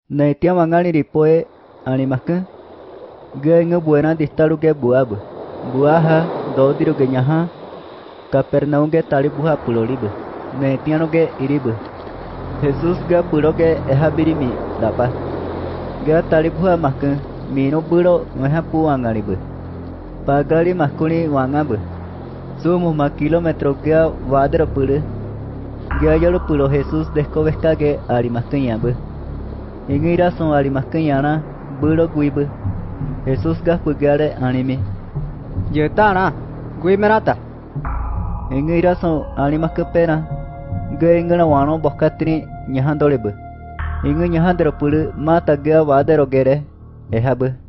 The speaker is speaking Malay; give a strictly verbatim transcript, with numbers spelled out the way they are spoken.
Naitia mangani ripoe animakan. Ge inge buena distaru ge buab. Buaha dodiru ge nyaha. Kapernaum ge talibuha pulolibe. Naitiano ge iribe. Jesus ge puro ge eha birimi dapa. Ge talibuha makan mino puro meha puangalibe. Pagali makuni wangabe. Sumu ma kilometro ge wadero pure. Ge yolo puro Jesus deskovesta ge arimakan yabe. Ingira son arimakan yana puro guibe. Jesus ga pugare anime. Yetana, gui merata. Ingira son animakan pena. Ge ingana wano bokatini nyahan dolebe. Inge nyahan dero pure mata ge wadero gere ehabe.